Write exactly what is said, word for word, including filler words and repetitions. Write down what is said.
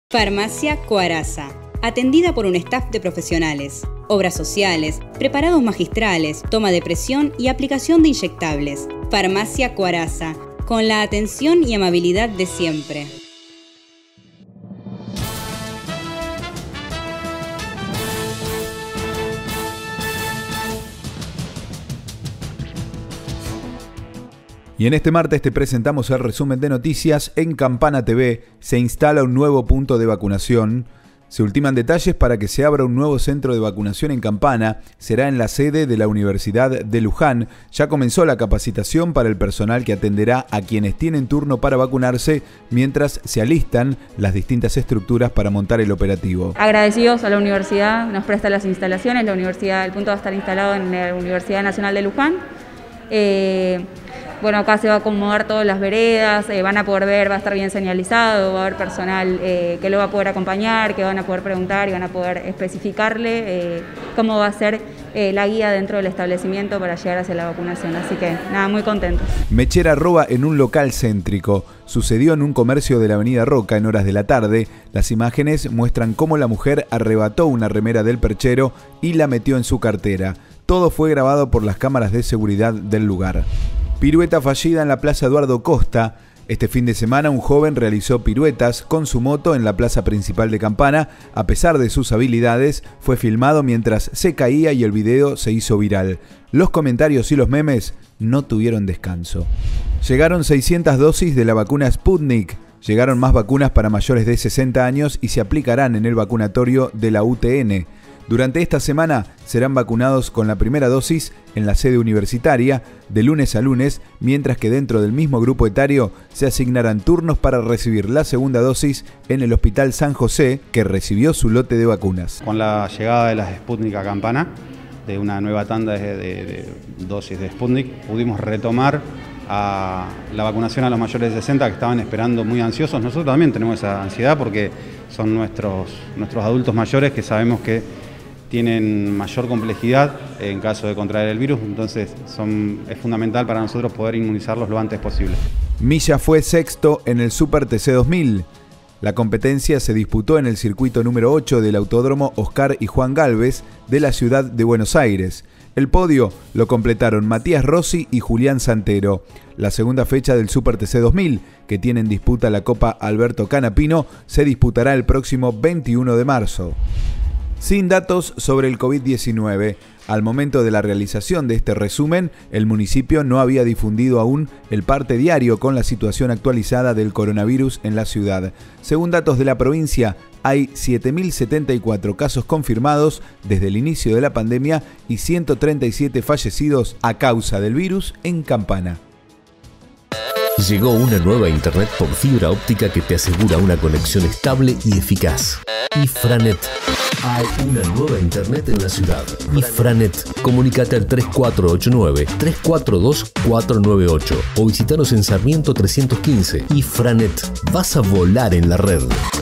Farmacia Coaraza, atendida por un staff de profesionales, obras sociales, preparados magistrales, toma de presión y aplicación de inyectables. Farmacia Coaraza, con la atención y amabilidad de siempre. Y en este martes te presentamos el resumen de noticias. En Campana T V se instala un nuevo punto de vacunación. Se ultiman detalles para que se abra un nuevo centro de vacunación en Campana. Será en la sede de la Universidad de Luján. Ya comenzó la capacitación para el personal que atenderá a quienes tienen turno para vacunarse mientras se alistan las distintas estructuras para montar el operativo. Agradecidos a la universidad, nos presta las instalaciones. La universidad, el punto va a estar instalado en la Universidad Nacional de Luján. Eh, Bueno, acá se va a acomodar todas las veredas, eh, van a poder ver, va a estar bien señalizado, va a haber personal eh, que lo va a poder acompañar, que van a poder preguntar y van a poder especificarle eh, cómo va a ser eh, la guía dentro del establecimiento para llegar hacia la vacunación. Así que nada, muy contentos. Mechera roba en un local céntrico. Sucedió en un comercio de la avenida Roca en horas de la tarde. Las imágenes muestran cómo la mujer arrebató una remera del perchero y la metió en su cartera. Todo fue grabado por las cámaras de seguridad del lugar. Pirueta fallida en la Plaza Eduardo Costa. Este fin de semana un joven realizó piruetas con su moto en la plaza principal de Campana. A pesar de sus habilidades, fue filmado mientras se caía y el video se hizo viral. Los comentarios y los memes no tuvieron descanso. Llegaron seiscientas dosis de la vacuna Sputnik. Llegaron más vacunas para mayores de sesenta años y se aplicarán en el vacunatorio de la U T N. Durante esta semana serán vacunados con la primera dosis en la sede universitaria de lunes a lunes, mientras que dentro del mismo grupo etario se asignarán turnos para recibir la segunda dosis en el Hospital San José, que recibió su lote de vacunas. Con la llegada de las Sputnik a Campana, de una nueva tanda de, de, de dosis de Sputnik, pudimos retomar a la vacunación a los mayores de sesenta que estaban esperando muy ansiosos. Nosotros también tenemos esa ansiedad porque son nuestros, nuestros adultos mayores que sabemos que tienen mayor complejidad en caso de contraer el virus, entonces son, es fundamental para nosotros poder inmunizarlos lo antes posible. Milla fue sexto en el Super T C dos mil. La competencia se disputó en el circuito número ocho del Autódromo Oscar y Juan Gálvez de la ciudad de Buenos Aires. El podio lo completaron Matías Rossi y Julián Santero. La segunda fecha del Super T C dos mil, que tiene en disputa la Copa Alberto Canapino, se disputará el próximo veintiuno de marzo. Sin datos sobre el COVID diecinueve. Al momento de la realización de este resumen, el municipio no había difundido aún el parte diario con la situación actualizada del coronavirus en la ciudad. Según datos de la provincia, hay siete mil setenta y cuatro casos confirmados desde el inicio de la pandemia y ciento treinta y siete fallecidos a causa del virus en Campana. Llegó una nueva internet por fibra óptica que te asegura una conexión estable y eficaz. Ifranet. Hay una nueva internet en la ciudad. Ifranet. Comunícate al tres cuatro ocho nueve, tres cuatro dos, cuatro nueve ocho o visítanos en Sarmiento trescientos quince. Ifranet. Vas a volar en la red.